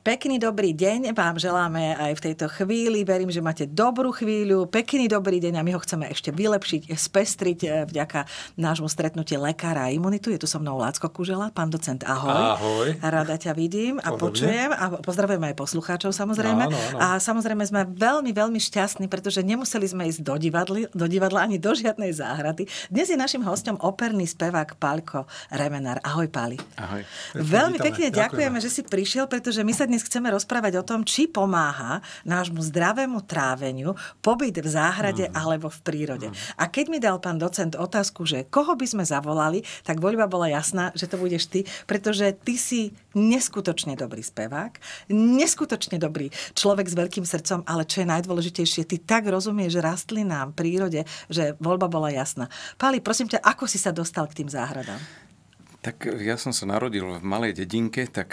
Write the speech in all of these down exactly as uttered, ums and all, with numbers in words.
Pekný dobrý deň vám želáme aj v tejto chvíli. Verím, že máte dobrú chvíľu. Pekný dobrý deň a my ho chceme ešte vylepšiť, spestriť vďaka nášmu stretnutiu lekára a imunitu. Je tu so mnou Lácko Kužela, pán docent, ahoj. Ahoj. Rada ťa vidím a Podobne. Počujem a pozdravujeme aj poslucháčov samozrejme. Áno, áno. A samozrejme sme veľmi, veľmi šťastní, pretože nemuseli sme ísť do divadla, do divadla ani do žiadnej záhrady. Dnes je našim hosťom operný spevák Paľko Remenár. Ahoj, Páli. Ahoj. Veľmi Vítame. pekne ďakujeme, ďakujeme, že si prišiel, pretože my sa dnes chceme rozprávať o tom, či pomáha nášmu zdravému tráveniu pobyt v záhrade mm. alebo v prírode. Mm. A keď mi dal pán docent otázku, že koho by sme zavolali, tak voľba bola jasná, že to budeš ty, pretože ty si neskutočne dobrý spevák, neskutočne dobrý človek s veľkým srdcom, ale čo je najdôležitejšie, ty tak rozumieš rastlinám, prírode, že voľba bola jasná. Páli, prosím ťa, ako si sa dostal k tým záhradám? Tak ja som sa narodil v malej dedinke, tak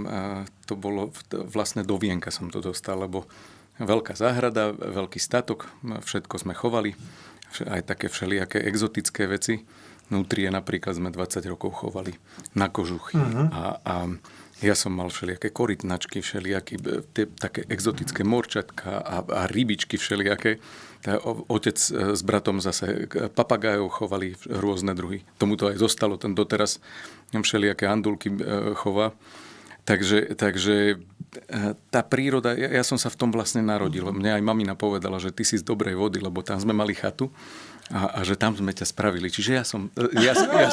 to bolo vlastne do vienka som to dostal, lebo veľká záhrada, veľký statok, všetko sme chovali, aj také všelijaké exotické veci. Nutrie napríklad sme dvadsať rokov chovali na kožuchy. Mm-hmm. A, a ja som mal všelijaké korytnačky, všelijaké tie, také exotické morčatka a, a rybičky všelijaké. Otec s bratom zase papagájov chovali rôzne druhy. Tomu to aj zostalo, ten doteraz všelijaké andulky chová. Takže, takže tá príroda, ja, ja som sa v tom vlastne narodil. Mne aj mamina povedala, že ty si z dobrej vody, lebo tam sme mali chatu a, a že tam sme ťa spravili. Čiže ja som, ja, ja,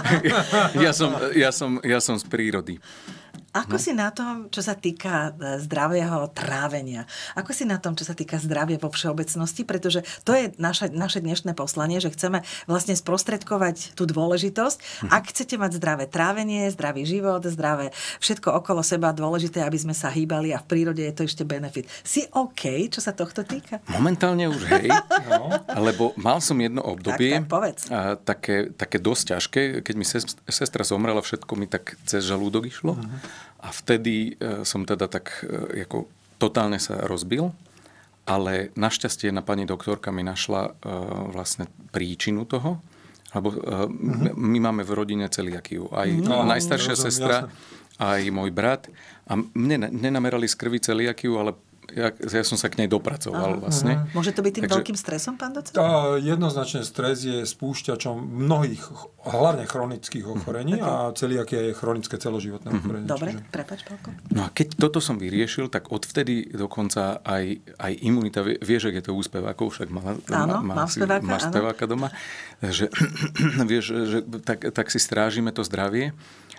ja, som, ja, som, ja som z prírody. Ako no. si na tom, čo sa týka zdravého trávenia? Ako si na tom, čo sa týka zdravia vo všeobecnosti? Pretože to je naša, naše dnešné poslanie, že chceme vlastne sprostredkovať tú dôležitosť. Hm. Ak chcete mať zdravé trávenie, zdravý život, zdravé všetko okolo seba, dôležité, aby sme sa hýbali a v prírode je to ešte benefit. Si OK, čo sa tohto týka? Momentálne už hej, no. Lebo mal som jedno obdobie, tak, tak povedz. A, také, také dosť ťažké, keď mi sestra zomrela, všetko mi tak cez žalúdok išlo. Uh-huh. A vtedy som teda tak ako totálne sa rozbil, ale našťastie jedna pani doktorka mi našla vlastne príčinu toho, lebo uh-huh. my máme v rodine celiakiu. Aj no, najstaršia no, sestra, jasne. Aj môj brat. A mne nenamerali z krvi celiakiu, ale ja, ja som sa k nej dopracoval. Aha, vlastne. Aha. Môže to byť tým Takže, veľkým stresom, pán docent? Jednoznačne stres je spúšťačom mnohých, hlavne chronických ochorení okay. a celiakia je chronické celoživotné uh-huh. ochorenie. Dobre, čiže... prepáč, Pálko. No a keď toto som vyriešil, tak odvtedy dokonca aj, aj imunita, vieš, ak je to u spevákov, však má, áno, má, má, si, speváka, má speváka doma, že, vieš, že tak, tak si strážime to zdravie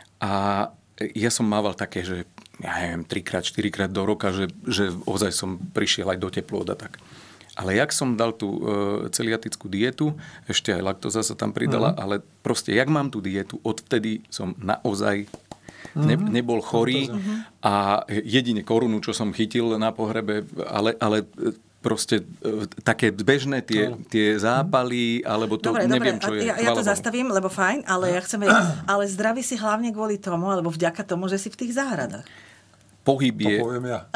a ja som mával také, že ja neviem, trikrát, štyrikrát do roka, že, že ozaj som prišiel aj do teplôt a tak. Ale jak som dal tú e, celiatickú dietu, ešte aj laktóza sa tam pridala, mm. ale proste, jak mám tú dietu, odvtedy som naozaj ne, nebol chorý mm. a jedine korunu, čo som chytil na pohrebe, ale... ale proste e, také bežné tie, tie zápaly, alebo to dobre, neviem, dobre. Čo je. Ja, ja to zastavím, lebo fajn, ale ja chcem vedieť, ale zdraví si hlavne kvôli tomu, alebo vďaka tomu, že si v tých záhradách. Pohyb je... To poviem ja.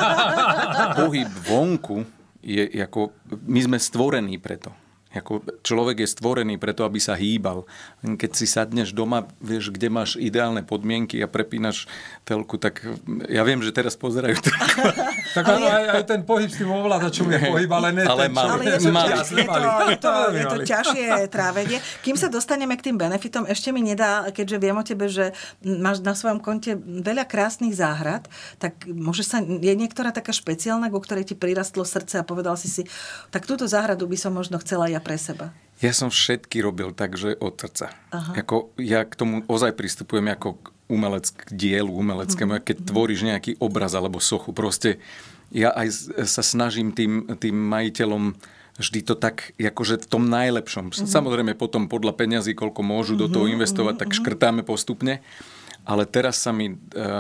Pohyb vonku je ako... My sme stvorení preto. Ako človek je stvorený preto, aby sa hýbal. Keď si sadneš doma, vieš, kde máš ideálne podmienky a prepínaš telku, tak ja viem, že teraz pozerajú to. Tak áno, aj, aj ten pohyb s tým ovládačom je pohyb, ale ne ale ten, mal, ale je to, mal. ťaž, je, to, je, to, je to ťažšie trávenie. Kým sa dostaneme k tým benefitom, ešte mi nedá, keďže viem o tebe, že máš na svojom konte veľa krásnych záhrad, tak môže sa, je niektorá taká špeciálna, ku ktorej ti prirastlo srdce a povedal si si, tak túto záhradu by som možno chcela ja pre seba. Ja som všetky robil takže od srdca. Ako, ja k tomu ozaj pristupujem ako k umelec, k dielu umeleckému. Mm. Keď tvoríš nejaký obraz alebo sochu, proste ja aj sa snažím tým, tým majiteľom vždy to tak, akože v tom najlepšom. Mm. Samozrejme potom podľa peňazí, koľko môžu do toho investovať, tak škrtáme postupne. Ale teraz sa mi uh,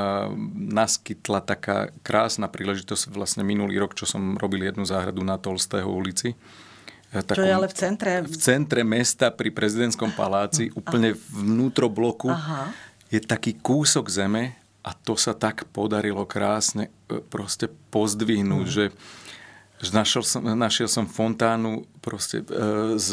naskytla taká krásna príležitosť, vlastne minulý rok, čo som robil jednu záhradu na Tolstého ulici. Takom, čo je ale v centre? V centre mesta pri prezidentskom paláci, úplne vnútro bloku, Aha. je taký kúsok zeme a to sa tak podarilo krásne proste pozdvihnúť, mm. že našiel som, našiel som fontánu proste z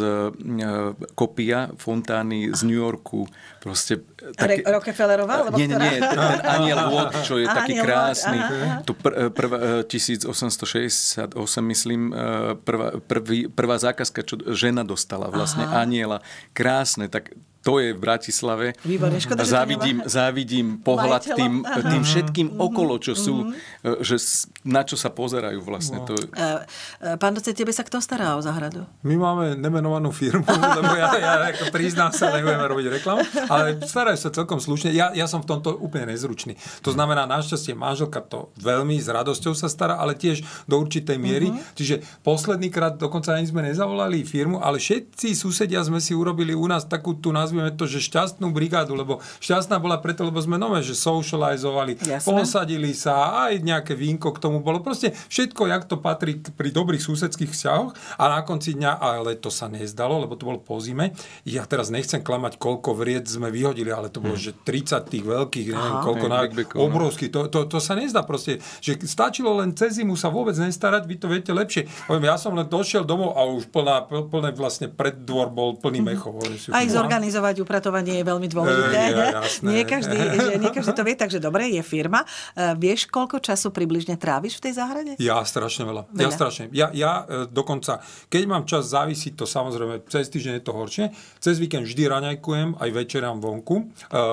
kopia fontány z New Yorku. Proste, také, Rockefellerová? Nie, nie, nie, ten Aniel Watt, čo je taký Aniel krásny. Watt, Tu pr, prv, tisíc osemsto šesťdesiatosem, myslím, prvá, prvý, prvá zákazka, čo žena dostala, vlastne aha. Aniela. Krásne, tak to je v Bratislave. Výborné, škoda, že závidím, závidím pohľad tým, tým všetkým mm-hmm. okolo, čo sú, mm-hmm. že na čo sa pozerajú vlastne. No. To... Pán docent, tebe sa kto stará o záhradu? My máme nemenovanú firmu, lebo ja, ja ako priznám sa, nebudeme robiť reklamu, ale starajú sa celkom slušne. Ja, ja som v tomto úplne nezručný. To znamená, našťastie manželka to veľmi s radosťou sa stará, ale tiež do určitej miery. Mm-hmm. Čiže posledný krát dokonca ani sme nezavolali firmu, ale všetci susedia sme si urobili u nás takú tú nazvime to, že šťastnú brigádu, lebo šťastná bola preto, lebo sme nové, že socializovali, jasne. Posadili sa, aj nejaké vínko k tomu bolo. Proste všetko, jak to patrí pri dobrých susedských vzťahoch a na konci dňa, ale to sa nezdalo, lebo to bolo po zime. Ja teraz nechcem klamať, koľko vried sme vyhodili, ale to bolo, hmm. že tridsať tých veľkých, neviem, aha, koľko na obrovských. To, to, to sa nezdá proste, že stačilo len cez zimu sa vôbec nestarať, vy to viete lepšie. Poviem, ja som len došiel domov a už plná, plné vlastne preddvor bol plný mechov. Aj zorganizovať upratovanie je veľmi dôležité. E, ja, nie, každý, že, nie každý to vie, takže dobre, je firma. E, vieš, koľko času približne tráviš v tej záhrade? Ja strašne veľa. veľa. Ja strašne. Ja, ja e, dokonca, keď mám čas, závisí to samozrejme, cez týždeň je to horšie. Cez víkend vždy raňajkujem, aj večerám vonku.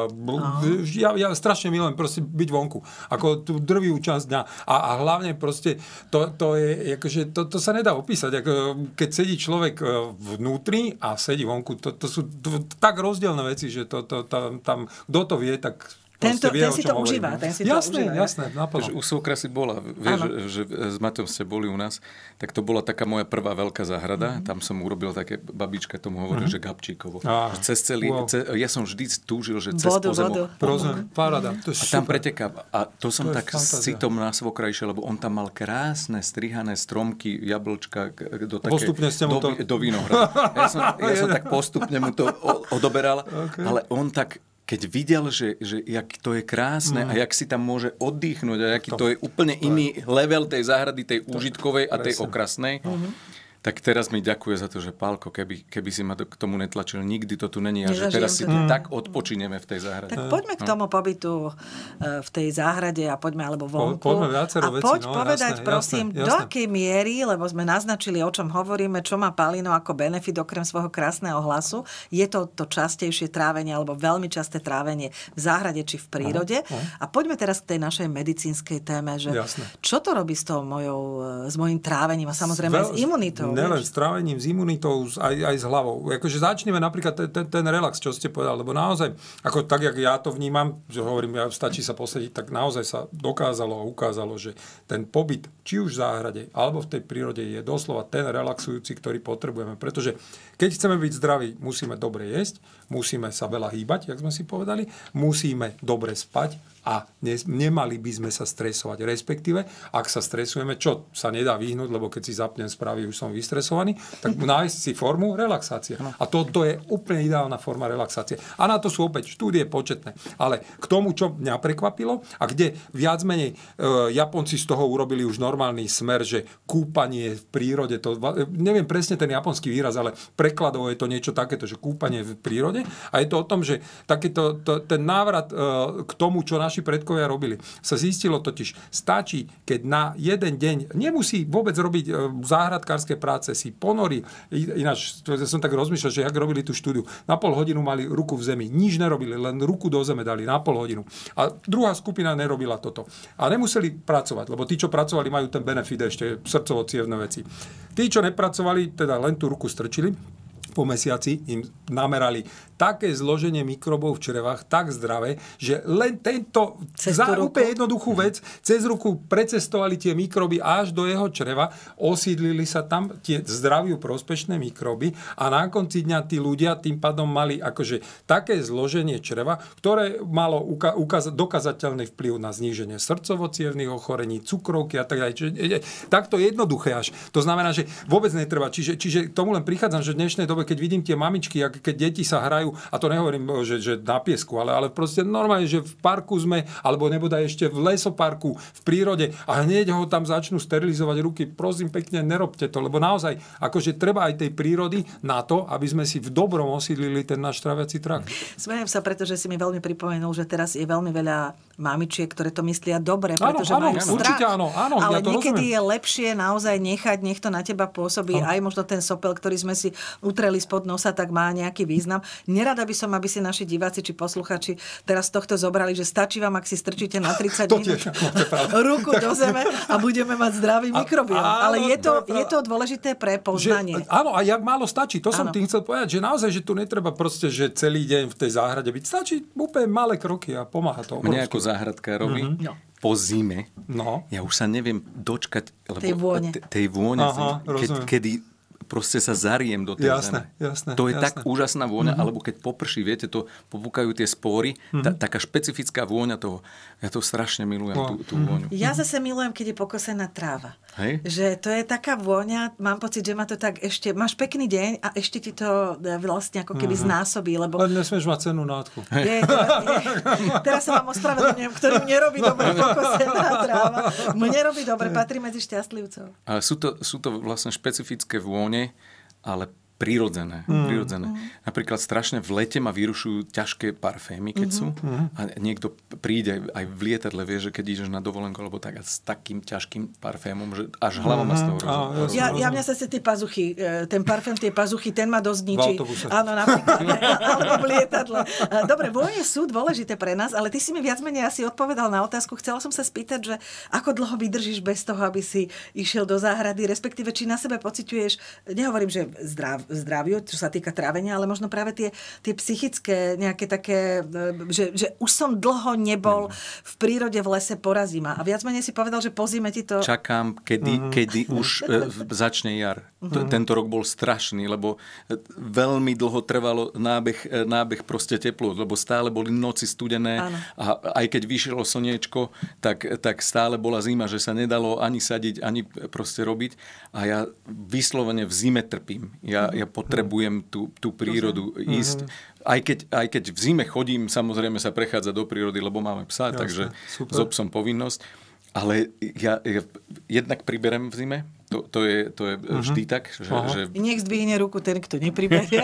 E, ja, ja strašne milujem proste byť vonku. Ako tú drvivú časť dňa. A, a hlavne proste to, to je, akože, to, to sa nedá opísať. Ako, keď sedí človek vnútri a sedí vonku, to, to sú to, tak rozdielne veci, že to, to, tam, tam, kto to vie, tak Tento, vie, ten si to hovorím. užíva. Ten si jasné, to užíva. Jasné, naplno. U Sokra si bola. Vieš, že, že s Maťom ste boli u nás, tak to bola taká moja prvá veľká záhrada. Mm-hmm. Tam som urobil také, babička tomu hovorí, mm-hmm. že Gabčíkovo. Ah, cez celý, wow. ce, ja som vždy túžil, že cez vodu, pozemok. Vodu, paráda. A tam preteká. A to som to tak s citom na Svokra išiel, lebo on tam mal krásne, strihané stromky, jablčka do také, postupne ste mu do, to... do vínohradu. Ja som, ja som tak postupne mu to odoberal, okay. Ale on tak keď videl, že, že jak to je krásne mm. a jak si tam môže oddychnúť a jaký to, to je úplne to iný je. level tej záhrady, tej to, úžitkovej a tej okrasnej, mm-hmm. tak teraz mi ďakuje za to, že Pálko, keby, keby si ma k tomu netlačil, nikdy to tu není a že teraz si mm. tak odpočineme v tej záhrade. Tak poďme k tomu pobytu v tej záhrade a poďme alebo vonku. Po, poďme viacero a veci. poď no, povedať, jasné, prosím, jasné, do akej miery, lebo sme naznačili, o čom hovoríme, čo má Palino ako benefit okrem svojho krásneho hlasu. Je to to častejšie trávenie alebo veľmi časté trávenie v záhrade či v prírode. Uh, uh. A poďme teraz k tej našej medicínskej téme, že jasné. Čo to robí s tou mojou, s mojím trávením a samozrejme Veľ, s imunitou? Nelen s trávením, s imunitou, aj, aj s hlavou. Akože začneme napríklad ten, ten, ten relax, čo ste povedali, lebo naozaj, ako tak, jak ja to vnímam, že hovorím, ja stačí sa posediť, tak naozaj sa dokázalo a ukázalo, že ten pobyt, či už v záhrade, alebo v tej prírode je doslova ten relaxujúci, ktorý potrebujeme. Pretože keď chceme byť zdraví, musíme dobre jesť, musíme sa veľa hýbať, jak sme si povedali, musíme dobre spať a ne, nemali by sme sa stresovať. Respektíve, ak sa stresujeme, čo sa nedá vyhnúť, lebo keď si zapnem správy, už som vystresovaný, tak nájsť si formu relaxácie. A toto je úplne ideálna forma relaxácie. A na to sú opäť štúdie početné. Ale k tomu, čo mňa prekvapilo a kde viac menej e, Japonci z toho urobili už normálny smer, že kúpanie v prírode, to, neviem presne ten japonský výraz, ale prekladovo je to niečo takéto, že kúpanie v prírode. A je to o tom, že takéto, to, ten návrat e, k tomu, čo naši predkovia robili. Sa zistilo totiž, stačí, keď na jeden deň nemusí vôbec robiť e, záhradkárske práce, si ponorí. Ináč, ja som tak rozmýšľal, že jak robili tú štúdiu. Na pol hodinu mali ruku v zemi. Nič nerobili, len ruku do zeme dali na pol hodinu. A druhá skupina nerobila toto. A nemuseli pracovať, lebo tí, čo pracovali, majú ten benefit ešte srdcovo-cievne veci. Tí, čo nepracovali, teda len tú ruku strčili, po mesiaci im namerali také zloženie mikrobov v črevách, tak zdravé, že len tento za úplne jednoduchú vec cez ruku precestovali tie mikroby až do jeho čreva, osídlili sa tam tie zdraviu prospešné mikroby a na konci dňa tí ľudia tým pádom mali akože také zloženie čreva, ktoré malo uka- ukáza- dokazateľný vplyv na zníženie srdcovo-cievnych ochorení, cukrovky a tak ďalej. Čiže takto jednoduché až. To znamená, že vôbec netreba. Čiže, čiže k tomu len prichádzam, že v dnešnej dobe, keď vidím tie mamičky, keď deti sa hrajú, a to nehovorím, že, že na piesku, ale, ale proste normálne, že v parku sme, alebo nebodaj ešte v lesoparku, v prírode a hneď ho tam začnú sterilizovať ruky. Prosím pekne, nerobte to, lebo naozaj, akože treba aj tej prírody na to, aby sme si v dobrom osídlili ten náš tráviaci trakt. Smejem sa, pretože si mi veľmi pripomenul, že teraz je veľmi veľa mamičiek, ktoré to myslia dobre, pretože áno, majú áno, strach. určite áno, áno, ale ja to niekedy rozumiem. je lepšie naozaj nechať, nech to na teba pôsobí. Áno. Aj možno ten sopel, ktorý sme si utreli spod nosa, tak má nejaký význam. Nerada by som, aby si naši diváci či posluchači teraz tohto zobrali, že stačí vám, ak si strčíte na tridsať minút ruku do zeme a budeme mať zdravý mikrobióm. Ale je to, je to dôležité pre poznanie. Že, áno, a jak málo stačí. To som áno. tým chcel povedať, že naozaj, že tu netreba proste, že celý deň v tej záhrade byť. Stačí úplne malé kroky a pomáha to. Mne ako záhradkárovi mm-hmm. po zime, no. ja už sa neviem dočkať lebo tej vône, t- tej vône Aha, keď, kedy proste sa zariem do tej jasné, zeme. Jasné, to je jasné. tak úžasná vôňa, mm-hmm. alebo keď poprší, viete, to popúkajú tie spóry, mm-hmm. ta, taká špecifická vôňa toho. Ja to strašne milujem, no. tú, tú vôňu. Ja zase milujem, keď je pokosená tráva. Hej? Že to je taká vôňa, mám pocit, že ma to tak ešte, máš pekný deň a ešte ti to vlastne ako keby mm-hmm. znásobí, lebo... Ale nesmieš mať cennú nádchu. Je, teraz, je, teraz sa vám ospravedlňujem, ktorým nerobí dobre pokosená tráva. Mne robí dobre, patrí medzi šťastlivcov. Ale sú to, sú to vlastne špecifické vône, ale prírodzené. Mm. prírodzené. Mm. Napríklad strašne v lete ma vyrušujú ťažké parfémy, keď mm-hmm. sú. A niekto príde aj v lietadle, vie, že keď ideš na dovolenku, alebo tak, a s takým ťažkým parfémom, že až hlava ma z toho rozhodne. Ja, ja mňa sa tie pazuchy, ten parfém, tie pazuchy, ten ma dosť ničí. Áno, napríklad. Alebo v lietadle. Dobre, vône sú dôležité pre nás, ale ty si mi viac menej asi odpovedal na otázku. Chcela som sa spýtať, že ako dlho vydržíš bez toho, aby si išiel do záhrady, respektíve či na sebe pociťuješ, nehovorím, že zdrav, zdraviu, čo sa týka trávenia, ale možno práve tie, tie psychické nejaké také, že, že už som dlho nebol v prírode, v lese, porazí ma. A viac menej si povedal, že po zime ti to... Čakám, kedy, mm-hmm. kedy už e, začne jar. Mm-hmm. Tento rok bol strašný, lebo veľmi dlho trvalo nábeh, nábeh proste teplo, lebo stále boli noci studené. Áno. A aj keď vyšlo slniečko, tak, tak stále bola zima, že sa nedalo ani sadiť, ani proste robiť. A ja vyslovene v zime trpím. Ja, ja potrebujem tú, tú prírodu mm-hmm. ísť. Aj keď, aj keď v zime chodím, samozrejme sa prechádza do prírody, lebo máme psa, jasne, takže super. S obsom povinnosť. Ale ja, ja jednak priberem v zime. To, to je, to je uh-huh. vždy tak. Že, že... Nech zdvihne ruku ten, kto nepriberie.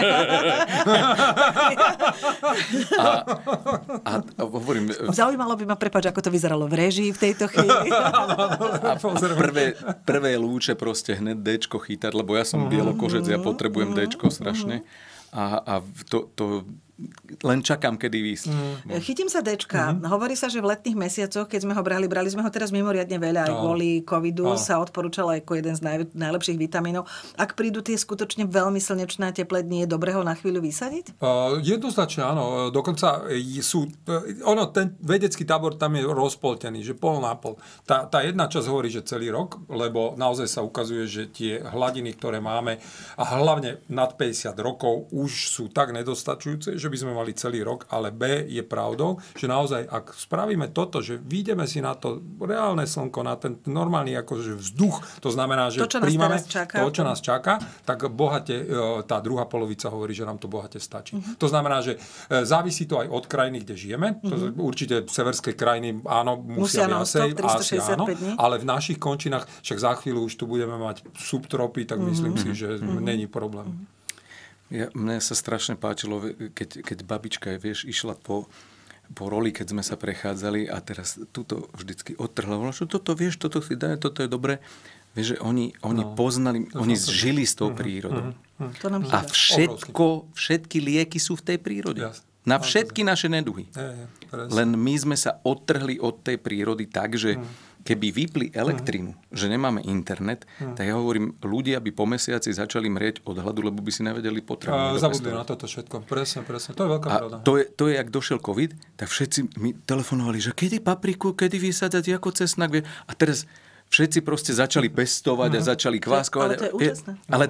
a, a, a hovorím... Zaujímalo by ma, prepáč, ako to vyzeralo v réžii v tejto chvíli. a prvé, prvé lúče proste hneď déčko chytať, lebo ja som bielokožec, ja potrebujem déčko strašne. A, a to, to len čakám, kedy výsť. Mm. Chytím sa déčka. Mm-hmm. Hovorí sa, že v letných mesiacoch, keď sme ho brali, brali sme ho teraz mimoriadne veľa, aj kvôli covidu, sa odporúčalo ako jeden z naj, najlepších vitamínov. Ak prídu tie skutočne veľmi slnečné a teplé dni, je dobré ho na chvíľu vysadiť? Uh, jednoznačne áno. Dokonca sú... Ono, ten vedecký tábor tam je rozpoltený, že pol na pol. Tá, tá jedna časť hovorí, že celý rok, lebo naozaj sa ukazuje, že tie hladiny, ktoré máme, a hlavne nad päťdesiat rokov, už sú tak nedostačujúce, že by sme mali celý rok, ale B je pravdou, že naozaj, ak spravíme toto, že vyjdeme si na to reálne slnko, na ten normálny akože vzduch, to znamená, že to, čo príjmame nás čaká, to, čo nás čaká, tak bohate, tá druhá polovica hovorí, že nám to bohate stačí. Uh-huh. To znamená, že závisí to aj od krajiny, kde žijeme. Uh-huh. Určite severské krajiny, áno, musia, musia viacej, asi áno, dní. Ale v našich končinách, však za chvíľu už tu budeme mať subtropy, tak uh-huh. myslím si, že uh-huh. není problém. Uh-huh. Ja, mne sa strašne páčilo, keď, keď babička, vieš, išla po, po roli, keď sme sa prechádzali a teraz túto vždycky odtrhla. Že toto, vieš, toto si daj, toto je dobré. Vieš, že oni, oni no, poznali, oni žili s tou prírodou. Uh-huh, uh-huh. A všetko, všetky lieky sú v tej prírode. Yes. Na všetky naše neduhy. Je, je, Len my sme sa odtrhli od tej prírody tak, že keby vypli elektrínu, uh-huh. že nemáme internet, uh-huh. tak ja hovorím, ľudia by po mesiaci začali mrieť od hladu, lebo by si nevedeli potrebu. Zabudli na toto všetko. Presne, presne. To je veľká a pravda. To je, to je, jak došiel COVID, tak všetci mi telefonovali, že kedy papriku, kedy vysádzať, ako cesnak. A teraz všetci proste začali pestovať uh-huh. a začali kváskovať. Ale to je úžasné. Ale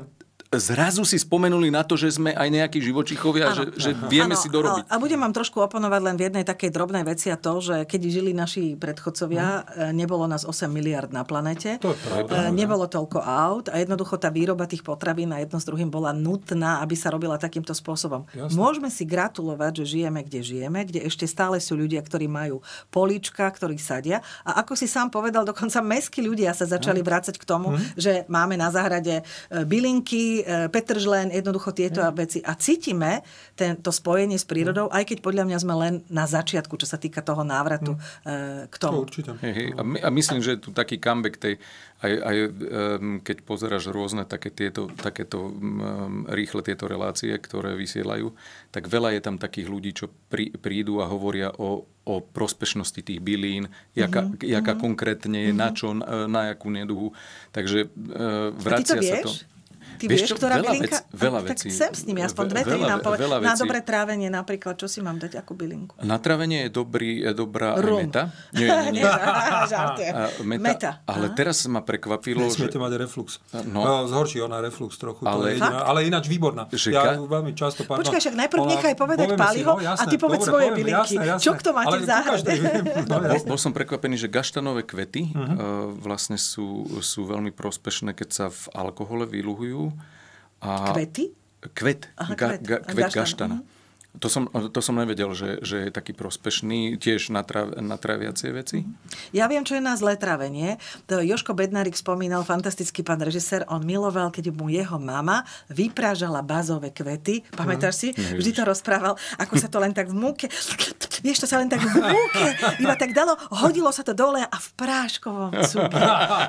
zrazu si spomenuli na to, že sme aj nejakí živočichovia, že, že vieme ano, si dorobiť. A budem vám trošku oponovať len v jednej takej drobnej veci a to, že keď žili naši predchodcovia, hmm. nebolo nás osem miliárd na planete, to pravda, nebolo toľko aut a jednoducho tá výroba tých potravín na jedno s druhým bola nutná, aby sa robila takýmto spôsobom. Jasne. Môžeme si gratulovať, že žijeme, kde žijeme, kde ešte stále sú ľudia, ktorí majú políčka, ktorí sadia a ako si sám povedal, dokonca mestskí ľudia sa začali hmm. vrácať k tomu, hmm. že máme na záhrade bylinky, petržlen, jednoducho tieto mm. veci. A cítime ten, to spojenie s prírodou, mm. aj keď podľa mňa sme len na začiatku, čo sa týka toho návratu mm. k tomu. To určite. Hej, hej. A, my, a myslím, že je tu taký comeback tej, aj, aj um, keď pozeráš rôzne také tieto, takéto um, rýchle tieto relácie, ktoré vysielajú, tak veľa je tam takých ľudí, čo prí, prídu a hovoria o, o prospešnosti tých bylín, jaká, mm-hmm. jaká konkrétne je, mm-hmm. na čo, na, na jakú neduhu. Takže uh, vracia sa to. Ty vieš, čo, ktorá veľa bylinka? Vec, veľa tak vecí. sem s nimi, aspoň dve, tri nám povedať. Na dobré trávenie napríklad, čo si mám dať, akú bylinku? Na trávenie je dobrý, je dobrá Rum. meta. Nie, nie, nie. Žartujem. Meta. meta. Ale aha. teraz ma prekvapilo, Nesmiete že... mať reflux. No. No, zhorší ona reflux trochu. Ale, to je jediná, ale ináč výborná. Že ja ka... veľmi často... Pardon, Počkaj, však najprv nechaj povedať Paliho si, no, jasné, a ty povedz dobre, svoje poviem, bylinky. Jasné, jasné. Čo kto máte v záhrade? Bol som prekvapený, že gaštanové kvety uh-huh. vlastne sú, sú veľmi prospešné, keď sa v alkohole vyluhujú. A Kvety? Kvet. Aha, ga, kvet. Ga, kvet Gaštana. gaštana. Uh-huh. To som, to som nevedel, že, že je taký prospešný, tiež na, trav, na traviacie veci. Ja viem, čo je na zlé trávenie. To Jožko Bednárik spomínal, fantastický pán režisér, on miloval, keď mu jeho mama vyprážala bazové kvety. Pamätáš si? Mm, Vždy to rozprával, ako sa to len tak v múke, vieš, to sa len tak v múke iba tak dalo, hodilo sa to dole a v práškovom cukri.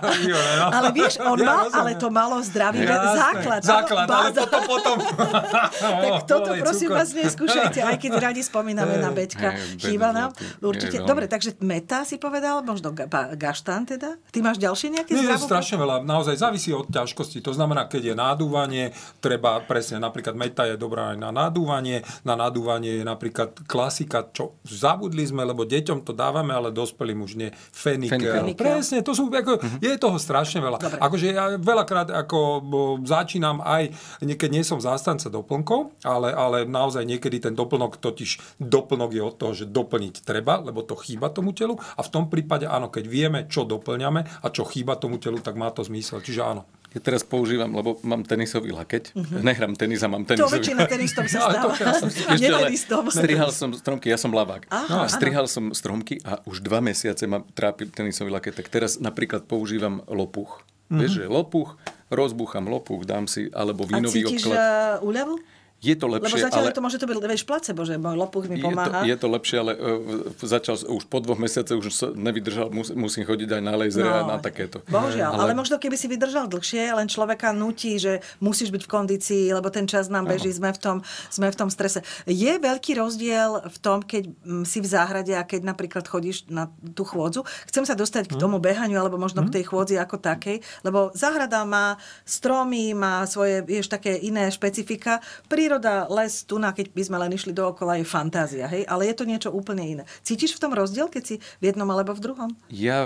Ale vieš, on mal, ale to malo zdravý základ. Základ, ale potom, potom. Tak toto prosím vás neskúšajte. Aj keď radi spomíname na Beďka. Chýba nám. Určite. Dobre, takže meta si povedal, možno ga, gaštán teda? Ty máš ďalšie nejaké zdravú? Nie, strašne veľa. Naozaj závisí od ťažkosti. To znamená, keď je nádúvanie, treba presne, napríklad meta je dobrá aj na nádúvanie. Na nádúvanie je napríklad klasika, čo zabudli sme, lebo deťom to dávame, ale dospelým už nie. Fenikel. Presne, to sú, ako, uh-huh. je toho strašne veľa. Dobre. Akože ja veľakrát ako začínam aj, keď nie som zástanca doplnkov, ale, ale naozaj niekedy ten doplnok, totiž doplnok je od toho, že doplniť treba, lebo to chýba tomu telu a v tom prípade áno, keď vieme, čo doplňame a čo chýba tomu telu, tak má to zmysel. Čiže áno. Ja teraz používam, lebo mám tenisový lakeť. Uh-huh. Nehrám tenis a mám tenisový. To väčšina tenistom sa stáva. No, strihal som stromky, ja som ľavák. Aha, strihal som stromky a už dva mesiace ma trápi tenisový lakeť. Tak teraz napríklad používam lopuch. Uh-huh. Vieš, že lopuch, rozbúcham lopuch, dám si, alebo vínový obklad. A cítiš obklad. úľavu? Je to lepšie, lebo zatiaľ ale... to môže to byť, vieš, placebo, že môj lopuch mi pomáha. Je to, je to lepšie, ale uh, začal, už po dvoch mesiacoch už nevydržal, mus, musím chodiť aj na lasery no, a na takéto. Bohužiaľ, ale... ale možno keby si vydržal dlhšie, len človeka nutí, že musíš byť v kondícii, lebo ten čas nám beží, sme v tom, sme v tom strese. Je veľký rozdiel v tom, keď si v záhrade a keď napríklad chodíš na tú chôdzu. Chcem sa dostať k tomu behaniu, alebo možno k tej chôdzi ako takej, lebo záhrada má stromy, má svoje, vieš, také iné špecifika. Príroda, les, tu na, keď by sme len išli dookola, je fantázia, hej? Ale je to niečo úplne iné. Cítiš v tom rozdiel, keď si v jednom alebo v druhom? Ja,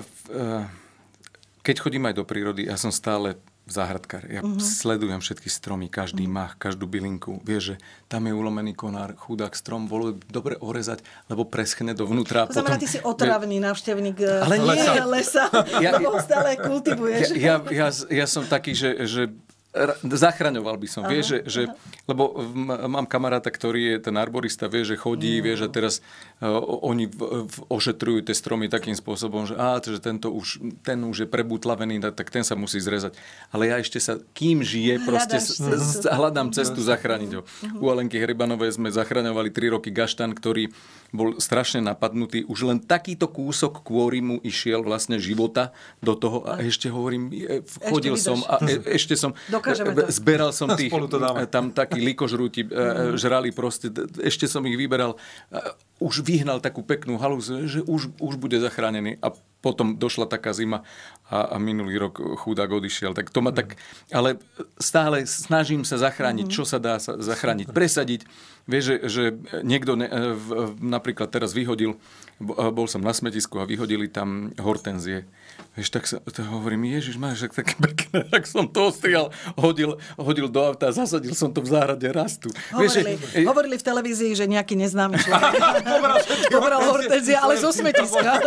keď chodím aj do prírody, ja som stále záhradkár. Ja uh-huh. sledujem všetky stromy, každý uh-huh. mach, každú bylinku. Vieš, že tam je ulomený konár, chudák strom, bolo dobre orezať, lebo preschne dovnútra. To znamená, potom... ty si otravný návštevník ale nie, lesa, lesa ja, lebo stále kultivuješ. Ja, ja, ja, ja som taký, že... že zachraňoval by som, aha, vieš, že, že lebo mám kamaráta, ktorý je ten arborista, vie, že chodí, mm. vie, že teraz uh, oni v, v, ošetrujú tie stromy takým spôsobom, že, á, že tento už, ten už je prebutlavený, tak ten sa musí zrezať. Ale ja ešte sa, kým žije, proste s, s, hľadám cestu zachrániť ho. Uh-huh. U Alenky Hrybanovej sme zachraňovali tri roky gaštan, ktorý bol strašne napadnutý. Už len takýto kúsok kvôli mu išiel vlastne života do toho a ešte hovorím, chodil ešte som a e, ešte som zberal som tých, tam takí likožrúti mm. žrali proste, ešte som ich vyberal, už vyhnal takú peknú halus, že už, už bude zachránený a potom došla taká zima a, a minulý rok chudák odišiel. Tak to ma tak... Ale stále snažím sa zachrániť, čo sa dá sa zachrániť, presadiť. Vieš, že, že niekto ne, v, napríklad teraz vyhodil, bol som na smetisku a vyhodili tam hortenzie. Vieš, tak sa tak hovorím, Ježiš, máš také pekné, tak som to ostrial, hodil, hodil do auta a zasadil som to v záhrade, rastu. Hovorili, Vieš, že, hovorili v televízii, že nejaký neznámy človek pobral hortenzie, ale zo smetiska.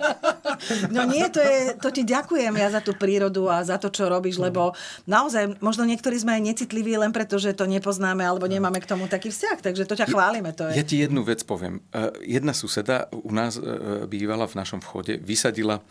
No nie, to, je, to ti ďakujem ja za tú prírodu a za to, čo robíš, lebo naozaj, možno niektorí sme aj necitliví len preto, že to nepoznáme alebo nemáme k tomu taký vzťah, takže to ťa chválime. To je. Ja ti jednu vec poviem. Jedna suseda u nás bývala v našom vchode, vysadila,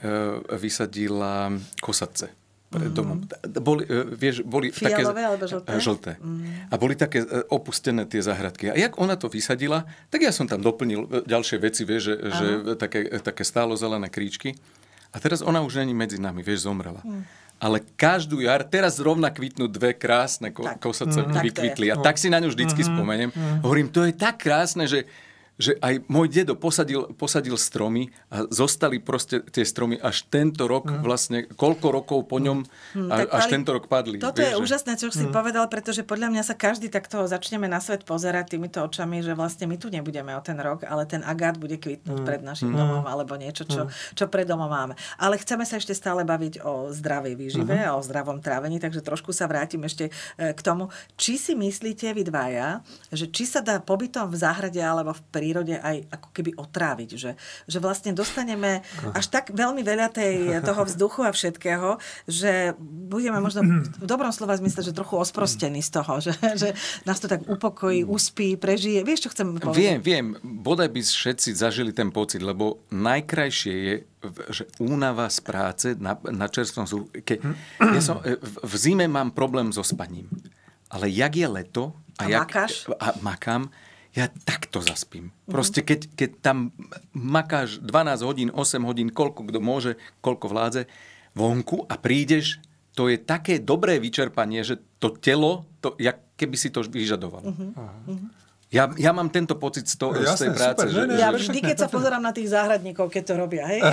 vysadila kosatce. Domom. Boli, vieš, boli fialové také, alebo žlté? Žlté. Mm. A boli také opustené tie záhradky. A jak ona to vysadila, tak ja som tam doplnil ďalšie veci, vieš, že, že také, také stálo zelené kríčky. A teraz ona už není medzi nami, vieš, zomrela. Mm. Ale každú jar, teraz zrovna kvitnú dve krásne ko- kosace, mm. vykvitli. A tak si na ňu vždycky mm. spomeniem. Mm. Hovorím, to je tak krásne, že že aj môj dedo posadil, posadil stromy a zostali proste tie stromy až tento rok, mm. vlastne koľko rokov po ňom mm, a, až tento rok padli. Toto vieš, je že... úžasné, čo si mm. povedal, pretože podľa mňa sa každý takto začneme na svet pozerať týmito očami, že vlastne my tu nebudeme o ten rok, ale ten agát bude kvitnúť mm. pred našim mm. domom alebo niečo, čo, mm. čo pred domom máme. Ale chceme sa ešte stále baviť o zdravej výžive mm. a o zdravom trávení, takže trošku sa vrátim ešte k tomu. Či si myslíte vy dvaja, že či sa dá pobytom v záhrade alebo v prírode aj ako keby otráviť, že, že vlastne dostaneme až tak veľmi veľa tej, toho vzduchu a všetkého, že budeme možno v dobrom slova zmysle, že trochu osprostení z toho, že, že nás to tak upokojí, uspí, prežije. Vieš, čo chcem povedať? Viem, viem. Bodaj by všetci zažili ten pocit, lebo najkrajšie je, že únava z práce na, na čerstvom vzduchu. Ke, ja som, v zime mám problém so spaním. Ale jak je leto a, a jak, makáš? A makám, ja takto zaspím. Proste keď, keď tam makáš dvanásť hodín, osem hodín, koľko kto môže, koľko vládze, vonku a prídeš, to je také dobré vyčerpanie, že to telo, to, jak keby si to vyžadovalo. Uh-huh. Uh-huh. Ja, ja mám tento pocit z, to, Jasné, z tej práce. Super, že, ne, ne, ja vždy, keď sa pozerám na tých záhradníkov, keď to robia, hej?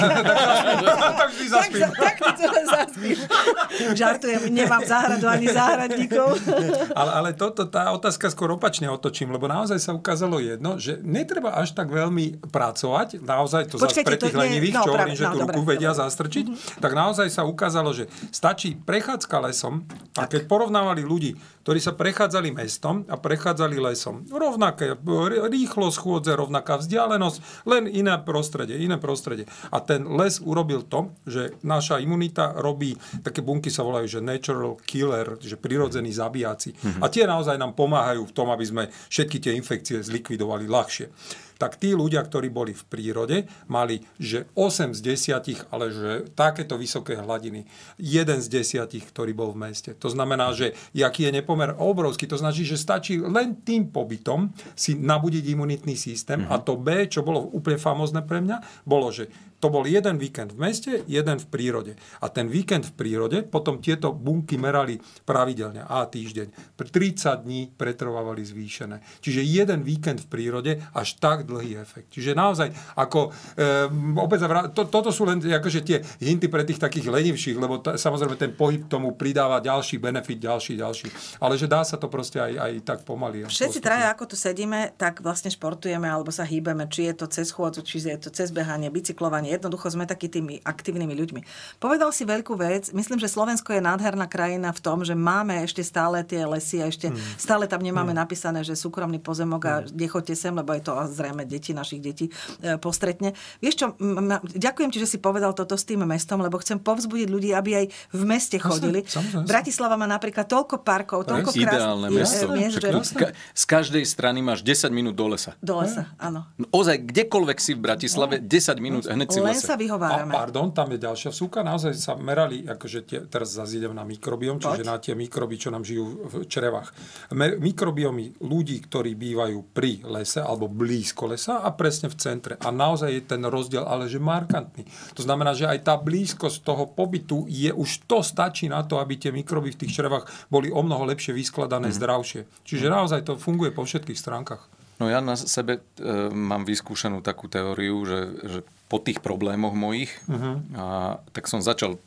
tak vždy zaspím. Tak, tak to zaspím. Žartujem, nemám záhradu ani záhradníkov. ale ale toto, tá otázka skôr opačne otočím, lebo naozaj sa ukázalo jedno, že netreba až tak veľmi pracovať, naozaj to zase pre tých lenivých, čo hovorím, že tú ruku vedia zastrčiť, mm-hmm. tak naozaj sa ukázalo, že stačí prechádzka lesom a keď porovnávali ľudí, ktorí sa prechádzali mestom a prechádzali lesom, rovnaké rýchlo schôdze, rovnaká vzdialenosť, len iné prostredie, iné prostredie. A ten les urobil to, že naša imunita robí, také bunky sa volajú, že natural killer, že prirodzený zabíjaci. Mm-hmm. A tie naozaj nám pomáhajú v tom, aby sme všetky tie infekcie zlikvidovali ľahšie. Tak tí ľudia, ktorí boli v prírode, mali, že osem z desiatich, ale že takéto vysoké hladiny, jeden z desiatich, ktorý bol v meste. To znamená, že aký je nepomer obrovský, to značí, že stačí len tým pobytom si nabudiť imunitný systém. Mm-hmm. A to B, čo bolo úplne famózne pre mňa, bolo, že to bol jeden víkend v meste, jeden v prírode. A ten víkend v prírode, potom tieto bunky merali pravidelne, a týždeň. tridsať dní pretrvávali zvýšené. Čiže jeden víkend v prírode, až tak dlhý efekt. Čiže naozaj, ako e, opäť, to, toto sú len akože tie hinty pre tých takých lenivších, lebo t- samozrejme ten pohyb tomu pridáva ďalší benefit, ďalší, ďalší. Ale že dá sa to proste aj, aj tak pomaly. Všetci traja, ako tu sedíme, tak vlastne športujeme, alebo sa hýbeme, či je to cez chôdzu, či je to cez behanie, bicyklovanie. Jednoducho sme takí tými aktívnymi ľuďmi. Povedal si veľkú vec. Myslím, že Slovensko je nádherná krajina v tom, že máme ešte stále tie lesy a ešte mm. stále tam nemáme mm. napísané, že súkromný pozemok a mm. nechoďte sem, lebo je to zrejme deti, našich detí e, postretne. Vieš čo, m- m- ďakujem ti, že si povedal toto s tým mestom, lebo chcem povzbudiť ľudí, aby aj v meste chodili. Samozrejme. Bratislava má napríklad toľko parkov, toľko krásnych ideálne mesto. miest, že... Z každej strany máš desať minút do lesa. Do lesa, áno. Ozaj, kdekoľvek si v Bratislave, desať minút hneď si v lese. Vyhovárame. A pardon, tam je ďalšia vsúka. Naozaj sa merali, akože tie, teraz zase idem na mikrobióm, čiže na tie mikroby, čo nám žijú v črevách. Mer- mikrobiomy ľudí, ktorí bývajú pri lese alebo blízko lesa a presne v centre. A naozaj je ten rozdiel, ale že markantný. To znamená, že aj tá blízkosť toho pobytu je už to stačí na to, aby tie mikroby v tých črevách boli o mnoho lepšie vyskladané, mm. zdravšie. Čiže naozaj to funguje po všetkých stránkach. No ja na sebe e, mám vyskúšanú takú teóriu, že, že po tých problémoch mojich, uh-huh. a, tak som začal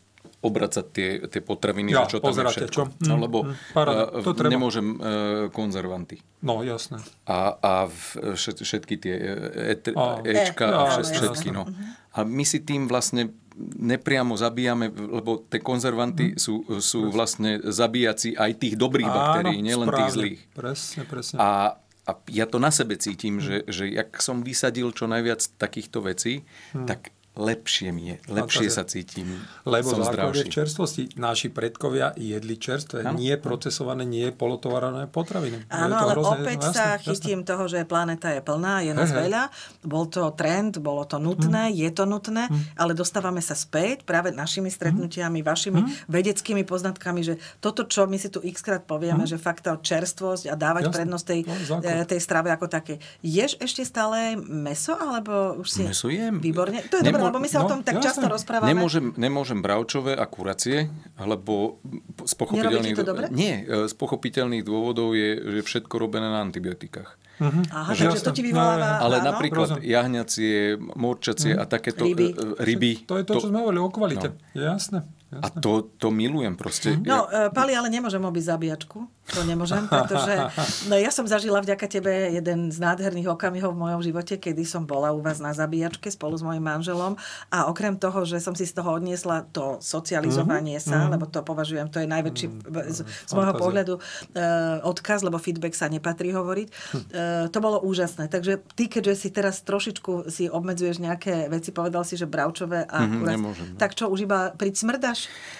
obracať tie, tie potraviny, Ja, že čo tam je pozeráte, všetko. čo? No, Mm, lebo mm, paráda, uh, to treba. nemôžem uh, konzervanty. No, jasné. A, a v, všet, všetky tie et, A, Ečka e, a áno, všet, všetky. No. A my si tým vlastne nepriamo zabíjame, lebo tie konzervanty mm. sú, sú vlastne zabíjaci aj tých dobrých Áno, baktérií, nielen tých správne. zlých. Presne, presne. A, a ja to na sebe cítim, mm. že, že jak som vysadil čo najviac takýchto vecí, mm. tak lepšie mi je, lepšie Fantázia. sa cítim, Lebo som základe zdravší. v čerstvosti naši predkovia jedli čerstvé, Áno. nie procesované, nie polotovarané potraviny. Áno, Je to ale hrozné, opäť no, sa jasné, chytím jasné. toho, že planéta je plná, je nás Hej, hej. veľa. Bol to trend, bolo to nutné, je to nutné, ale dostávame sa späť práve našimi stretnutiami, vašimi vedeckými poznatkami, že toto, čo my si tu x-krát povieme, že fakt tá čerstvosť a dávať Jasné. prednosť tej, No, základ. tej strave ako také. Ješ ešte stále mäso, alebo už si... Mäso jem. Výborne. To je Nemo- dobré, lebo my sa o tom no, tak jasné. často rozprávame. Nemôžem, nemôžem bravčové a kuracie, lebo z Nerobí pochopiteľných, ti to dobre? nie, z pochopiteľných dôvodov je, že všetko robené na antibiotikách. Aha, Že- takže to ti Jasné. vyvoláva... Ale áno? napríklad Rozumiem. jahňacie, morčacie a takéto Ryby. e, ryby. To je to, čo sme hovorili o kvalite. Jasné. A jasné. to, to milujem proste. No, e, Pali, ale nemôžem obísť zabíjačku. To nemôžem, pretože no, ja som zažila vďaka tebe jeden z nádherných okamihov v mojom živote, kedy som bola u vás na zabíjačke spolu s mojím manželom a okrem toho, že som si z toho odniesla to socializovanie sa, lebo to považujem, to je najväčší z, z môjho Fantázia. pohľadu e, odkaz, lebo feedback sa nepatrí hovoriť. E, to bolo úžasné. Takže ty, keďže si teraz trošičku si obmedzuješ nejaké veci, povedal si, že bravčové a Mhm, kurác, nemôžem, no. tak čo, už iba priť smrdaš?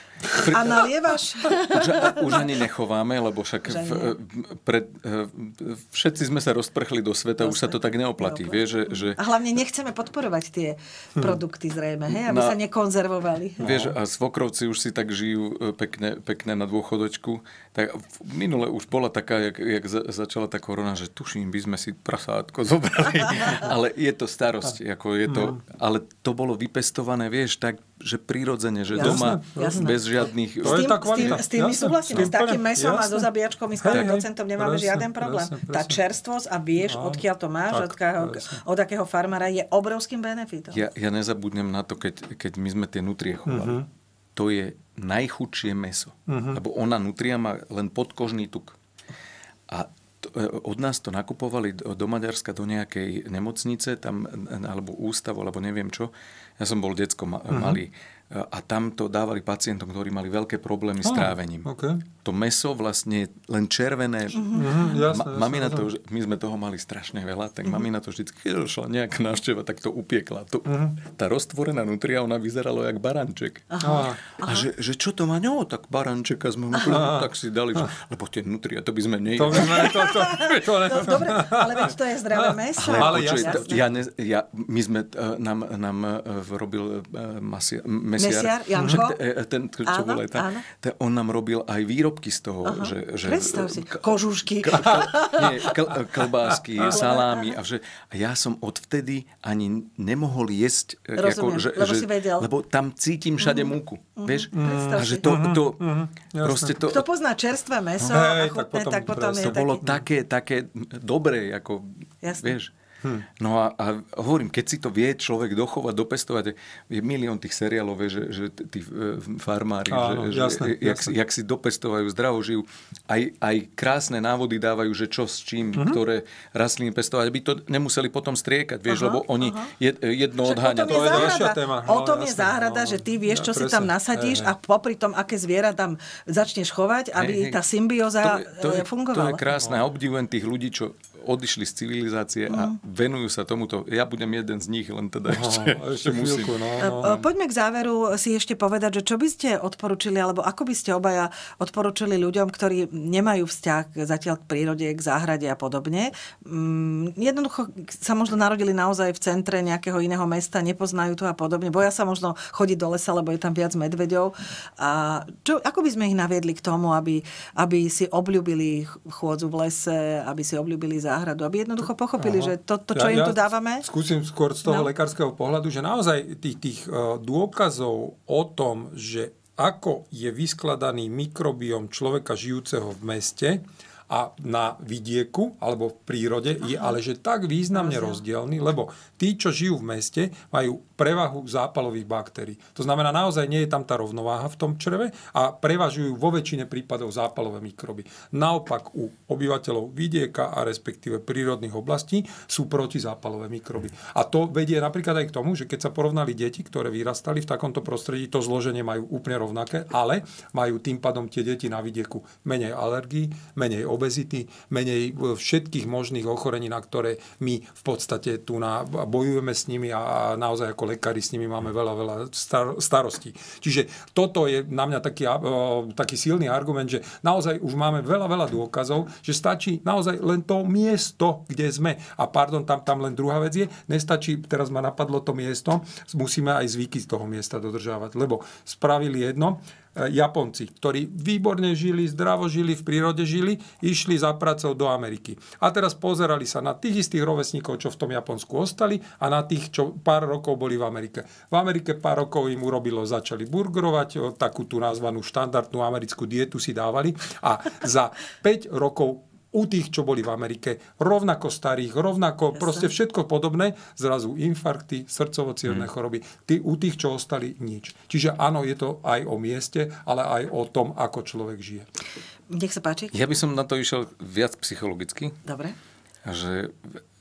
A nalievaš? Už, už ani nechováme, lebo však Že v, nie? pred, všetci sme sa rozprchli do sveta, už sa to tak neoplatí. Neoplatí. Vieš, že, že, A hlavne nechceme podporovať tie produkty zrejme, hej? Aby Na- sa nekonzervovali. vieš, a svokrovci už si tak žijú e, pekne, pekne na dôchodočku. Tak v- minule už bola taká, jak, jak za, začala tá korona, že tuším, by sme si prasátko zobrali. Ale je to starosť. Ako je to, ale to bolo vypestované, vieš, tak, že prirodzene, že Jasné, doma jasné. bez žiadnych... To S je tým, tá s tým, kvalita. s tým my Jasné, súhlasíme. s tým S takým plne. mesom a Jasné. so zabíjačkou my s tým Hej, hej, procentom nemáme presne, žiaden problém. presne, Tá presne. čerstvosť a vieš, Áno. odkiaľ to máš, Tak, od, akého, presne. od akého farmára je obrovským benefitom. Ja, ja nezabudnem na to, keď, keď my sme tie nutrie chovali. Mhm. To je najchudšie mäso. Lebo ona nutria má len podkožný tuk. A to, e, od nás to nakupovali do, do Maďarska do nejakej nemocnice, tam, alebo ústavu, alebo neviem čo. Ja som bol decko ma, malý. A tam to dávali pacientom, ktorí mali veľké problémy s Á, trávením. OK. To mäso vlastne je len červené. Mhm, jasné, Ma, jasné, mamina to, rozumiem. už- my sme toho mali strašne veľa, tak mamina to vždy, keď došla nejaká návšteva, tak to upiekla. To, tá roztvorená nutria, ona vyzerala jak baranček. Á, A že, že čo to má? No, tak barančeka sme mu tak si dali. Že, lebo tie nutria, to by sme to nejedli. by sme... To, to, to, ne... No, dobre, ale veď to je zdravé mäso. Ale, Ale počuj, jasné. to, ja, ne, ja, my sme, uh, nám, nám uh, robil uh, masia, mesiar. Mesiar, Janko? Však te- ten, čo Áno, bol aj tam, áno. te- on nám robil aj výrobky z toho. Že, že, Predstav si, k- kožušky. k- k- nie, kl, klbásky, salámy. A, že, a ja som odvtedy ani nemohol jesť. e, Rozumiem, že, lebo že, si vedel. Lebo tam cítim všade múku. Vieš? Predstav A že si. to, to jasné. proste to... Kto pozná čerstvé mäso Hej, a tak chutné, potom tak potom je To taký... bolo také, také dobré, ako, Jasné. vieš. Hm. No a, a hovorím, keď si to vie človek dochovať, dopestovať, je milión tých seriálov, vie, že, že tí e, farmári, Áno, že, jasné, že jak, jasné. jak si dopestovajú, zdravo žijú, aj, aj krásne návody dávajú, že čo s čím, Mhm. mm-hmm. ktoré rastliny pestovať, aby to nemuseli potom striekať, vieš, aha, lebo oni jed, jedno Však odháňa. o tom je To je ďalšia záhrada, téma. o tom No, je jasné, záhrada, no, že ty vieš, no, čo si presne. tam nasadíš Hej, a popri tom, aké zviera tam začneš chovať, aby Hej, hej. tá symbióza to, je- to, je, to fungovala. je krásne a obdivujem tých ľudí, čo odišli z civilizácie a venujú sa tomuto. Ja budem jeden z nich, len teda ešte, Aha, ešte musím. chvíľku, no, E, no. e, Poďme k záveru si ešte povedať, že čo by ste odporučili, alebo ako by ste obaja odporučili ľuďom, ktorí nemajú vzťah zatiaľ k prírode, k záhrade a podobne. Mm, jednoducho sa možno narodili naozaj v centre nejakého iného mesta, nepoznajú to a podobne. Boja sa možno chodiť do lesa, lebo je tam viac medveďov. A čo, ako by sme ich naviedli k tomu, aby, aby si obľúbili chôdzu v lese, aby si obľúbili záhradu, aby jednoducho pochopili, Aha. že to, to čo Ja- im ja tu dávame... Skúsim skôr z toho No. lekárskeho pohľadu, že naozaj tých, tých uh, dôkazov o tom, že ako je vyskladaný mikrobióm človeka žijúceho v meste a na vidieku alebo v prírode, je ale že tak významne rozdielný, lebo tí, čo žijú v meste, majú prevahu zápalových baktérií. To znamená, naozaj nie je tam tá rovnováha v tom čreve a prevažujú vo väčšine prípadov zápalové mikroby. Naopak u obyvateľov vidieka a respektíve prírodných oblastí sú protizápalové mikroby. A to vedie napríklad aj k tomu, že keď sa porovnali deti, ktoré vyrastali v takomto prostredí, to zloženie majú úplne rovnaké, ale majú tým pádom tie deti na vidieku menej alergií, menej obezity, menej všetkých možných ochorení, na ktoré my v podstate tu na, bojujeme s nimi a naozaj ako lekári s nimi máme veľa, veľa star, starostí. Čiže toto je na mňa taký, taký silný argument, že naozaj už máme veľa, veľa dôkazov, že stačí naozaj len to miesto, kde sme. A pardon, tam, tam len druhá vec je, nestačí, teraz ma napadlo to miesto, musíme aj zvyky z toho miesta dodržávať, lebo spravili jedno, Japonci, ktorí výborne žili, zdravo žili, v prírode žili, išli za pracou do Ameriky. A teraz pozerali sa na tých istých rovesníkov, čo v tom Japonsku ostali a na tých, čo pár rokov boli v Amerike. V Amerike pár rokov im urobilo, začali burgerovať, takú tú nazvanú štandardnú americkú dietu si dávali a za päť rokov u tých, čo boli v Amerike, rovnako starých, rovnako, Jasne. proste všetko podobné, zrazu infarkty, srdcovo-cievne hmm. choroby. Tí, u tých, čo ostali, nič. Čiže áno, je to aj o mieste, ale aj o tom, ako človek žije. Nech sa páči. Ja by som na to išiel viac psychologicky. Dobre. A že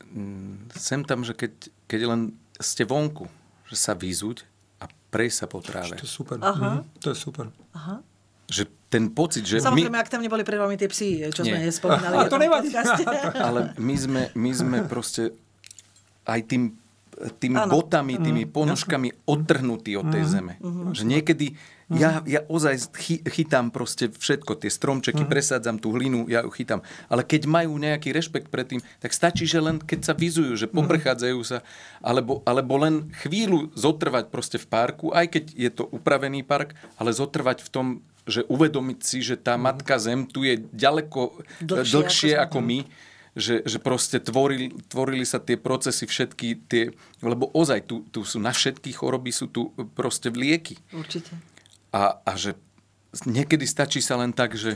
sem tam, že keď, keď len ste vonku, že sa vyzuť a prejsť sa po tráve. To je super. Aha. Mm, to je super. Aha. Že ten pocit, že Samozrejme, my... ak tam neboli pred vami tie psi, čo Nie. sme spomínali. A to nevadí. Ale my sme, my sme proste aj tým, tými ano. botami, tými ponožkami odtrhnutí od tej zeme. Uh-huh. Že niekedy ja, ja ozaj chy, chytám proste všetko, tie stromčeky, uh-huh. presádzam tú hlinu, ja ju chytám. Ale keď majú nejaký rešpekt pred tým, tak stačí, že len keď sa vyzujú, že poprechádzajú sa, alebo, alebo len chvíľu zotrvať proste v parku, aj keď je to upravený park, ale zotrvať v tom, že uvedomiť si, že tá matka zem tu je ďaleko dlhšie, dlhšie ako, ako my, že, že proste tvorili, tvorili sa tie procesy všetky tie, lebo ozaj tu, tu sú na všetky choroby, sú tu proste lieky. Určite. A, a že niekedy stačí sa len tak, že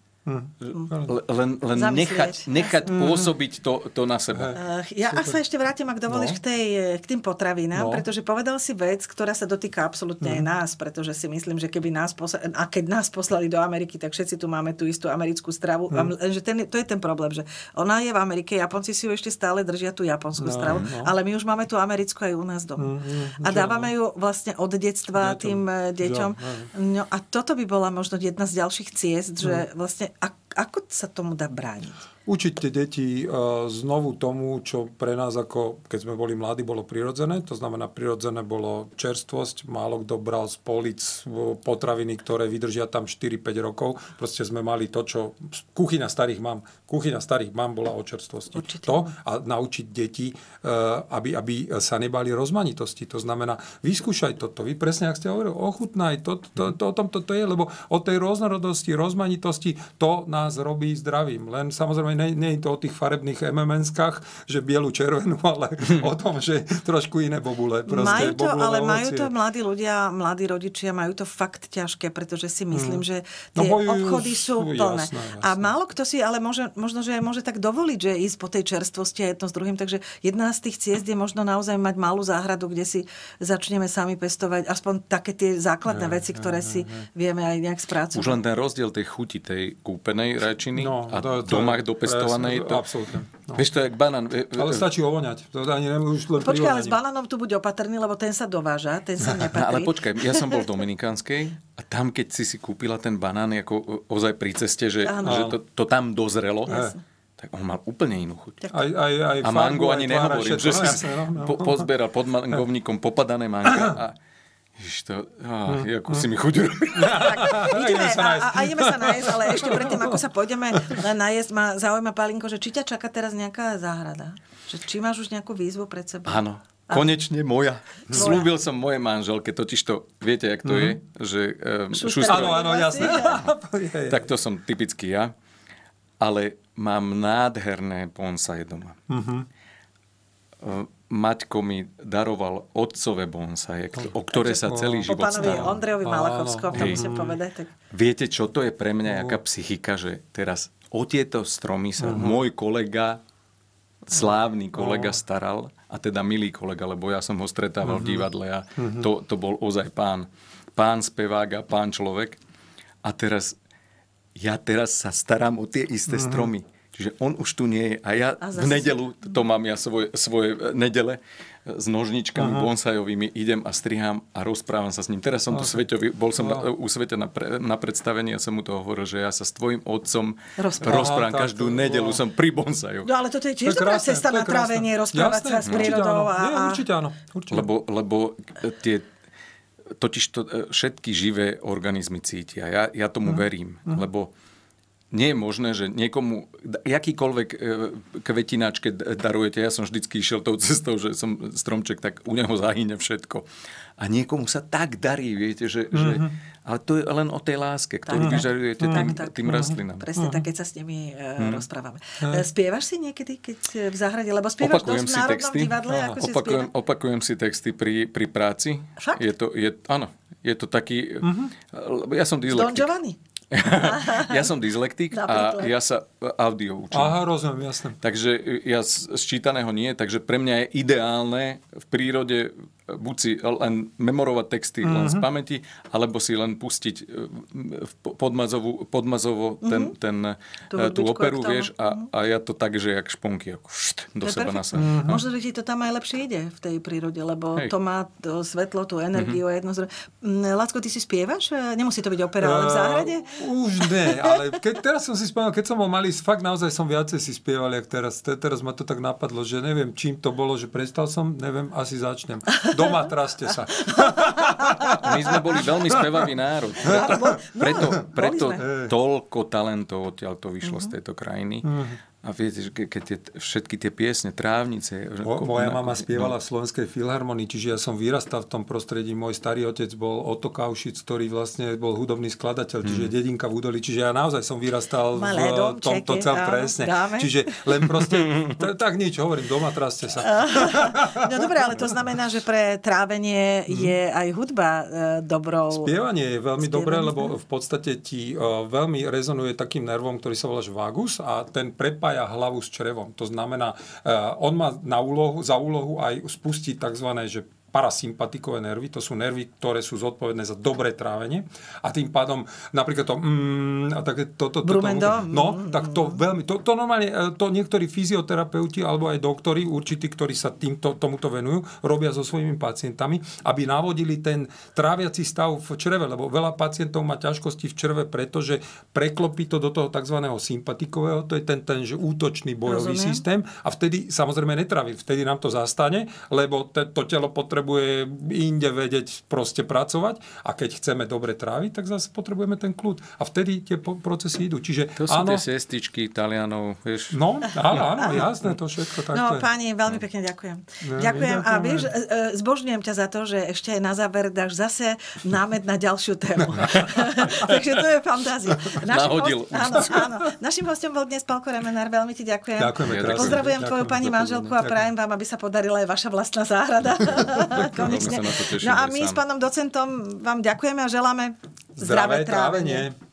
len, len nechať, nechať pôsobiť to, to na seba. Uh, ja Super. sa ešte vrátim, ak dovolíš, no. k, tej, k tým potravinám, no. pretože povedal si vec, ktorá sa dotýka absolútne mm. aj nás, pretože si myslím, že keby nás poslali, a keď nás poslali do Ameriky, tak všetci tu máme tú istú americkú stravu. Mm. Lenže ten, to je ten problém, že ona je v Amerike, Japonci si ju ešte stále držia tú japonskú no, stravu, no. ale my už máme tú americkú aj u nás doma. Mm, a dávame ju vlastne od detstva deťom. tým deťom. No a toto by bola možno jedna z ďalších ciest, že vlastne ako sa tomu dá brániť? Učiť tie deti uh, znovu tomu, čo pre nás, ako keď sme boli mladí, bolo prirodzené. To znamená, prirodzené bolo čerstvosť. Málo kto bral z polic potraviny, ktoré vydržia tam štyri päť rokov. Proste sme mali to, čo... Kuchyňa starých mám. Kuchyňa starých mám bola o čerstvosti. Určite. To a naučiť deti, uh, aby, aby sa nebali rozmanitosti. To znamená, vyskúšaj toto. Vy presne, ak ste hovorili, ochutnaj. To, to, to, o tom toto je, lebo od tej rôznorodosti, rozmanitosti to nás robí zdravým. Len samozrejme nie, nie je to o tých farebných em em enskách, že bielu, červenú, ale o tom, že trošku iné bobule. Majú to, ale ovocie. Majú to mladí ľudia, mladí rodičia, majú to fakt ťažké, pretože si myslím, že tie no, obchody sú plné. Jasné, jasné. A málo kto si, ale môže, možno, že môže tak dovoliť, že ísť po tej čerstvosti a jedno s druhým. Takže jedna z tých ciest je možno naozaj mať malú záhradu, kde si začneme sami pestovať aspoň také tie základné ne, veci, ktoré ne, si ne. vieme aj nejak spracovať. Už len ten rozdiel tej chuti, tej kúpenej rajčiny no, a to, to, doma dopestovanej. To, absolútne. No. Vieš, to je jak banán. Ale stačí ovoňať. To ani nemôžeš len Počkaj, ale s banánom tu buď opatrný, lebo ten sa dováža, ten sa nepatrí. No, ale počkaj, ja som bol v Dominikánskej a tam, keď si si kúpila ten banán ako ozaj pri ceste, že, že to, to tam dozrelo, Jasne. tak on mal úplne inú chuť. Aj, aj, aj a mango ani nehovorím, že si no, no, po, pozberal pod mangovníkom popadané manga a Ježiš, to, á, ako si mi chuť robí. Ideme a, a ideme sa nájsť, ale ešte predtým, ako sa pôjdeme nájsť, ma zaujíma, Pálinko, že či ťa čaká teraz nejaká záhrada? Že či máš už nejakú výzvu pred sebou? Áno, konečne moja. Slúbil som mojej manželke, totiž to, viete, jak to je? Že, um, šustrov... Áno, áno, jasné. Tak to som typicky ja. Ale mám nádherné bonsai doma. Uh-huh. Uh, Maťko mi daroval otcové bonsaje, o ktoré sa celý život staral. Po pánovi Ondrejovi Malachovskom, to musím povedať. Tak... Viete, čo to je pre mňa, jaká psychika, že teraz o tieto stromy sa uh-huh. môj kolega slávny kolega staral, a teda milý kolega, lebo ja som ho stretával v divadle a to, to bol ozaj pán. Pán spevák a pán človek. A teraz, ja teraz sa starám o tie isté stromy. Čiže on už tu nie je. A ja a v nedelu, to mám ja svoje, svoje nedele, s nožničkami uh-huh. bonsajovými idem a strihám a rozprávam sa s ním. Teraz som tu Sveťovi, bol som uh-huh. na, u Sveťa na, pre, na predstavení a som mu to hovoril, že ja sa s tvojim otcom rozprávam, rozprávam Aha, každú nedeľu, som pri bonsajoch. No ale toto je tiež dobrá cesta na trávenie, rozprávať sa s prírodou. A... Nie, určite áno. Určite. Lebo, lebo tie, totiž to, všetky živé organizmy cítia. Ja, ja tomu uh-huh. verím, uh-huh. lebo nie je možné, že niekomu, jakýkoľvek kvetináčke darujete, ja som vždycky išiel tou cestou, že som stromček, tak u neho zahyne všetko. A niekomu sa tak darí, viete, že, mm-hmm. že ale to je len o tej láske, ktorú tak, vyžarujete tak, tým, tak, tým rastlinám. Presne mm-hmm. tak, keď sa s nimi uh, mm-hmm. rozprávame. Mm-hmm. Spievaš si niekedy, keď v záhrade, lebo spievaš opakujem dosť v Národnom texty, divadle, aha, ako opakujem, si opakujem si texty pri, pri práci. Fakt? Je to, je, áno, je to taký, mm-hmm. ja som dyslektik. Don Giovanni? Ja som dyslektik a ja sa audio učím. Aha, rozumiem, jasné. Takže ja z čítaného nie, takže pre mňa je ideálne v prírode buď si len memorovať texty mm-hmm. len z pamäti, alebo si len pustiť podmazovo, podmazovo ten, mm-hmm. ten, tú operu, vieš, a, a ja to tak, že jak šponky, ako št, do to seba nasať. Mm-hmm. No. Možno, že ti to tam aj lepšie ide v tej prírode, lebo Hej. to má to svetlo, tú energiu mm-hmm. a jedno zdroje. Lacko, ty si spievaš? Nemusí to byť opera, ale v záhrade? Uh, už nie, ale keď, teraz som si spomínal, keď som bol malý, fakt naozaj som viacej si spieval, jak teraz. Teraz ma to tak napadlo, že neviem, čím to bolo, že prestal som, neviem, asi začnem. Doma traste sa. My sme boli veľmi spevavý národ. Preto, preto, preto toľko talentov odtiaľ to vyšlo uh-huh. z tejto krajiny. Uh-huh. A viete, že keď tie, všetky tie piesne, trávnice... Mo, moja mama spievala no. v Slovenskej filharmonii, čiže ja som vyrastal v tom prostredí. Môj starý otec bol Otto Kaušic, ktorý vlastne bol hudobný skladateľ, čiže mm. dedinka v údolí. Čiže ja naozaj som vyrastal Malé v domčeky, tomto cel presne. Dáme. Čiže len proste... t- tak nič, hovorím, doma traste sa. No dobre, ale to znamená, že pre trávenie mm. je aj hudba e, dobrou... Spievanie je veľmi Spievanie, dobré, lebo v podstate ti e, veľmi rezonuje takým nervom, ktorý sa volá vagus a ten prepája hlavu s črevom. To znamená, uh, on má na úlohu, za úlohu aj spustiť takzvané, že parasympatikové nervy, to sú nervy, ktoré sú zodpovedné za dobré trávenie a tým pádom napríklad to mm, a také toto to, to, to, no, tak to veľmi, to, to normálne, to niektorí fyzioterapeuti alebo aj doktori, určití, ktorí sa týmto, tomuto venujú, robia so svojimi pacientami, aby navodili ten tráviaci stav v čreve, lebo veľa pacientov má ťažkosti v čreve, pretože preklopí to do toho tzv. Sympatikového, to je ten, ten že útočný bojový Rozumiem. Systém a vtedy samozrejme netraví, vtedy nám to zastane, lebo te, to telo potrebuje potrebuje inde vedieť proste pracovať a keď chceme dobre tráviť, tak zase potrebujeme ten kľud. A vtedy tie procesy idú. Čiže, to sú áno, tie sestičky Talianov, vieš. No, áno, áno, jasné, to všetko takto No, je. páni, veľmi pekne ďakujem. No, ďakujem a vieš, zbožňujem ťa za to, že ešte na záver dáš zase námet na ďalšiu tému. Takže to je fantázia. Nahodil. Host, áno, áno. Našim hostom bol dnes Paľko Remenár, veľmi ti ďakujem. Ďakujeme. Ja, Pozdravujem tvoju pani manželku a prajem vám, aby sa podarila aj vaša vlastná záhrada. Konečne. No a my s pánom docentom vám ďakujeme a želáme zdravé, zdravé trávenie. trávenie.